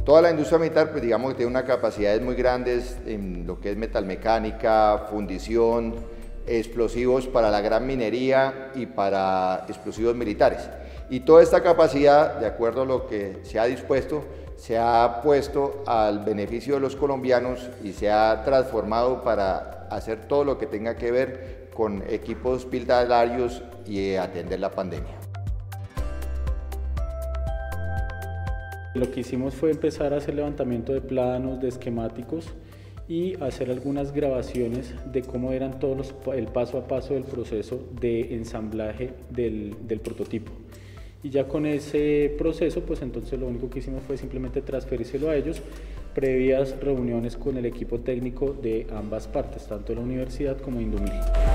Toda la industria militar, pues digamos que tiene unas capacidades muy grandes en lo que es metalmecánica, fundición, explosivos para la gran minería y para explosivos militares. Y toda esta capacidad, de acuerdo a lo que se ha dispuesto, se ha puesto al beneficio de los colombianos y se ha transformado para hacer todo lo que tenga que ver con equipos hospitalarios y atender la pandemia. Lo que hicimos fue empezar a hacer levantamiento de planos, de esquemáticos y hacer algunas grabaciones de cómo eran el paso a paso del proceso de ensamblaje del prototipo. Y ya con ese proceso, pues entonces lo único que hicimos fue simplemente transferírselo a ellos, previas reuniones con el equipo técnico de ambas partes, tanto de la universidad como de Indumil.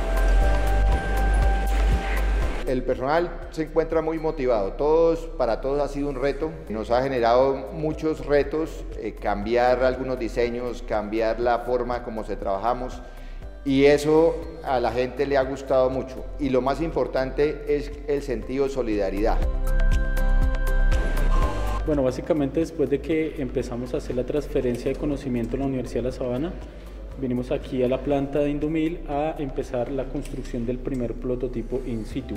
El personal se encuentra muy motivado, para todos ha sido un reto, nos ha generado muchos retos, cambiar algunos diseños, cambiar la forma como se trabajamos y eso a la gente le ha gustado mucho y lo más importante es el sentido de solidaridad. Bueno, básicamente después de que empezamos a hacer la transferencia de conocimiento en la Universidad de La Sabana, vinimos aquí a la planta de Indumil a empezar la construcción del primer prototipo in situ.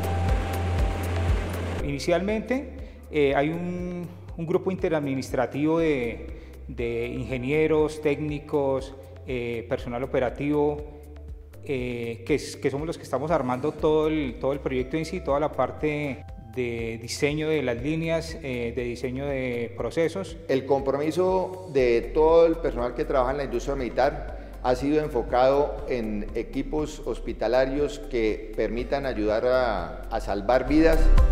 Inicialmente hay un grupo interadministrativo de ingenieros, técnicos, personal operativo, que somos los que estamos armando todo el proyecto en sí, toda la parte de diseño de las líneas, de diseño de procesos. El compromiso de todo el personal que trabaja en la industria militar ha sido enfocado en equipos hospitalarios que permitan ayudar a salvar vidas.